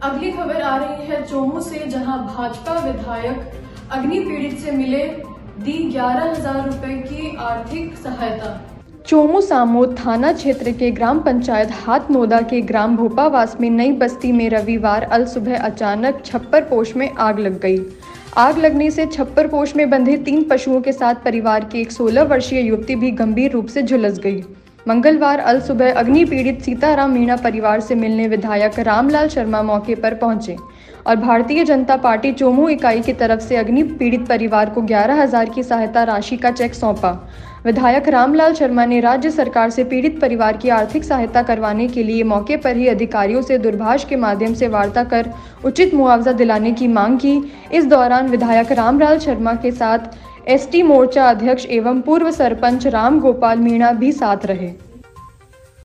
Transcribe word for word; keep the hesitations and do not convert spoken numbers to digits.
अगली खबर आ रही है चोमू से, जहां भाजपा विधायक अग्नि पीड़ित से मिले, दी ग्यारह हजार रुपए की आर्थिक सहायता। चोमू सामोद थाना क्षेत्र के ग्राम पंचायत हाथनोदा के ग्राम भोपावास में नई बस्ती में रविवार अल सुबह अचानक छप्पर पोश में आग लग गई। आग लगने से छप्पर पोश में बंधे तीन पशुओं के साथ परिवार की एक सोलह वर्षीय युवती भी गंभीर रूप से झुलस गई। मंगलवार अल सुबह अग्नि पीड़ित सीताराम मीणा परिवार से मिलने विधायक रामलाल शर्मा मौके पर पहुंचे और भारतीय जनता पार्टी चोमू इकाई की तरफ से अग्नि पीड़ित परिवार को ग्यारह हजार की सहायता राशि का चेक सौंपा। विधायक रामलाल शर्मा ने राज्य सरकार से पीड़ित परिवार की आर्थिक सहायता करवाने के लिए मौके पर ही अधिकारियों से दूरभाष के माध्यम से वार्ता कर उचित मुआवजा दिलाने की मांग की। इस दौरान विधायक रामलाल शर्मा के साथ एसटी मोर्चा अध्यक्ष एवं पूर्व सरपंच राम गोपाल मीणा भी साथ रहे।